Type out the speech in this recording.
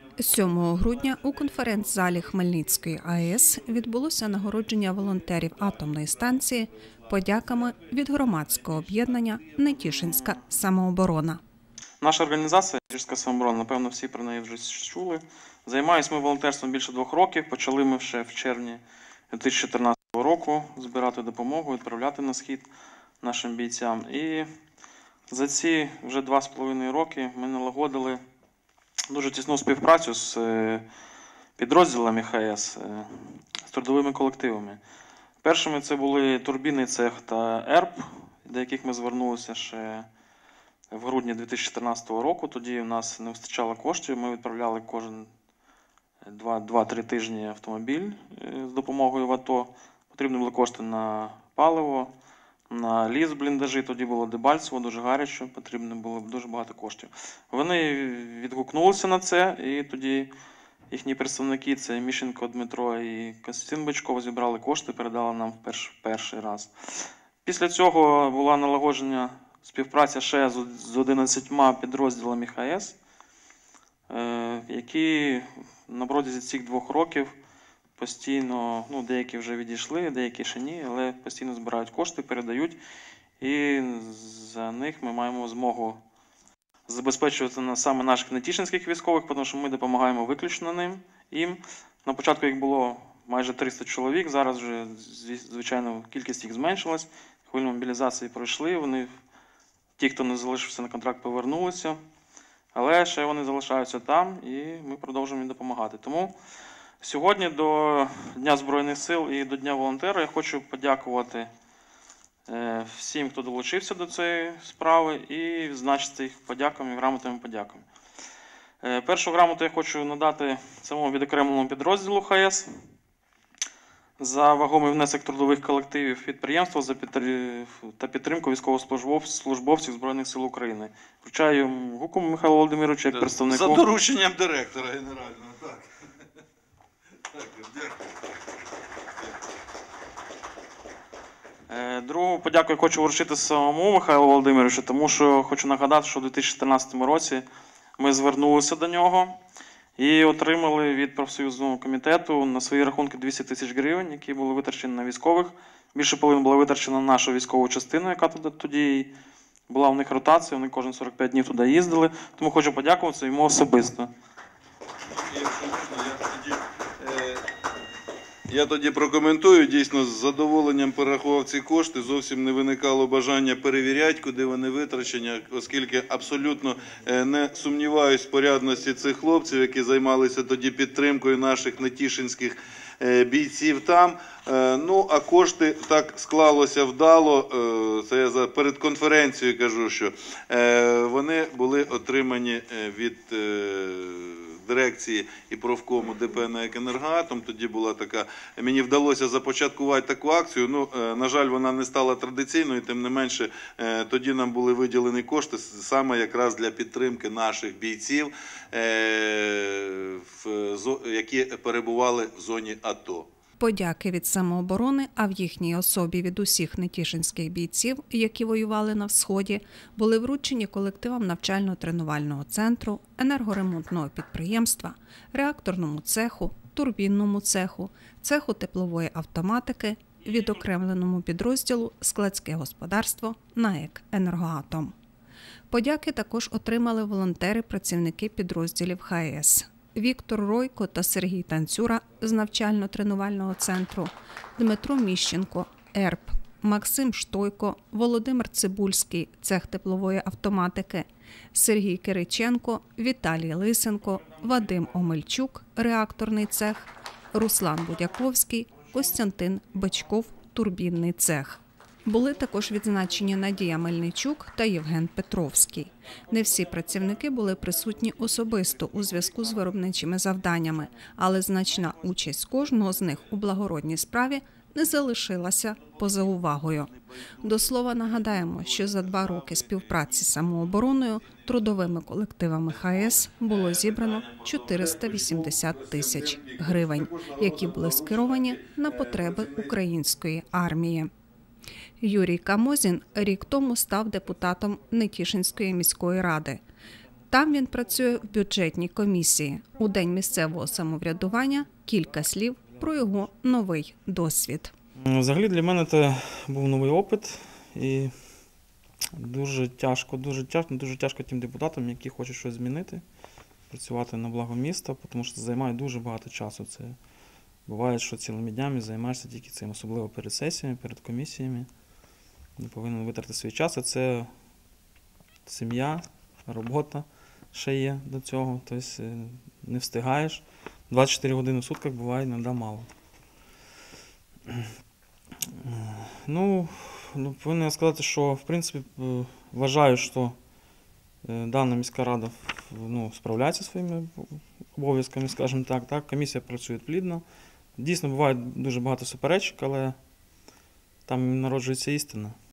7 грудня у конференц-залі Хмельницької АЕС відбулося нагородження волонтерів атомної станції подяками від громадського об'єднання «Нетішинська самооборона». Наша організація «Нетішинська самооборона», напевно, всі про неї вже чули. Займаємось ми волонтерством більше 2 років. Почали ми ще в червні 2014 року збирати допомогу, відправляти на схід нашим бійцям. І за ці вже 2,5 роки ми налагодили дуже тісну співпрацю з підрозділами ХАЕС, з трудовими колективами. Першими це були турбінний цех та ЕРП, до яких ми звернулися ще в грудні 2014 року. Тоді у нас не вистачало коштів, ми відправляли кожен 2-3 тижні автомобіль з допомогою в АТО. Потрібні були кошти на паливо, на ліс, бліндажі, тоді було Дебальцево, дуже гаряче, потрібно було дуже багато коштів. Вони відгукнулися на це, і тоді їхні представники, це Міщенко Дмитро і Костянтин Бичков, зібрали кошти, передали нам перший раз. Після цього була налагоджена співпраця ще з 11 підрозділами ХАЕС, які на протязі цих 2 років постійно, деякі вже відійшли, деякі ще ні, але постійно збирають кошти, передають, і за них ми маємо змогу забезпечувати саме наших нетішинських військових, тому що ми допомагаємо виключно їм. На початку їх було майже 300 чоловік, зараз вже, звичайно, кількість їх зменшилась, хвилю мобілізації пройшли, ті, хто не залишився на контракт, повернулися, але ще вони залишаються там, і ми продовжуємо їм допомагати. Тому сьогодні до Дня Збройних сил і до Дня волонтера я хочу подякувати всім, хто долучився до цієї справи, і відзначити їх подяками, грамотами подяками. Першу грамоту я хочу надати самому відокремленому підрозділу ХАЕС за вагомий внесок трудових колективів підприємства та підтримку військовослужбовців Збройних сил України. Вручаю Гуку Михайлу Володимировичу як представнику. За дорученням директора генерального, так. Другу подяку я хочу вручити самому Михайлу Володимировичу, тому що хочу нагадати, що у 2014 році ми звернулися до нього і отримали від профсоюзного комітету на свої рахунки 200 тисяч гривень, які були витрачені на військових. Більше половини було витрачено на нашу військову частину, яка тоді була в них ротація, вони кожен 45 днів туди їздили. Тому хочу подякувати йому особисто. Я тоді прокоментую. Дійсно, з задоволенням перерахував ці кошти. Зовсім не виникало бажання перевіряти, куди вони витрачені, оскільки абсолютно не сумніваюсь в порядності цих хлопців, які займалися тоді підтримкою наших нетішинських бійців там. А кошти так склалося вдало, це я перед конференцією кажу, що вони були отримані від дирекції і профкому ДП «НАЕК Енергоатом». Тоді була така, мені вдалося започаткувати таку акцію. На жаль, вона не стала традиційною, тим не менше, тоді нам були виділені кошти саме якраз для підтримки наших бійців, які перебували в зоні АТО. Подяки від самооборони, а в їхній особі від усіх нетішинських бійців, які воювали на Сході, були вручені колективам навчально-тренувального центру, енергоремонтного підприємства, реакторному цеху, турбінному цеху, цеху теплової автоматики, відокремленому підрозділу «Складське господарство» НАЕК «Енергоатом». Подяки також отримали волонтери-працівники підрозділів ХАЕС. Віктор Ройко та Сергій Танцюра з навчально-тренувального центру, Дмитро Міщенко, ЕРП, Максим Штойко, Володимир Цибульський, цех теплової автоматики, Сергій Кириченко, Віталій Лисенко, Вадим Омельчук, реакторний цех, Руслан Будяковський, Костянтин Бичков, турбінний цех. Були також відзначені Надія Мельничук та Євген Петровський. Не всі працівники були присутні особисто у зв'язку з виробничими завданнями, але значна участь кожного з них у благородній справі не залишилася поза увагою. До слова, нагадаємо, що за 2 роки співпраці з самообороною трудовими колективами ХАЕС було зібрано 480 тисяч гривень, які були скеровані на потреби української армії. Юрій Камозін рік тому став депутатом Нетішинської міської ради. Там він працює в бюджетній комісії. У День місцевого самоврядування кілька слів про його новий досвід. Взагалі для мене це був новий опит і дуже тяжко тим депутатам, які хочуть щось змінити, працювати на благо міста, тому що це займає дуже багато часу. Це буває, що цілими днями займаєшся тільки цим, особливо перед сесіями, перед комісіями. Не повинен витратити свій час, а це сім'я, робота ще є до цього, тобто не встигаєш. 24 години в сутках буває іноді мало. Повинен сказати, що, в принципі, вважаю, що дана міська рада справляється зі своїми обов'язками, скажімо так. Комісія працює плідно. Дійсно, буває дуже багато суперечок, але там народжується істина.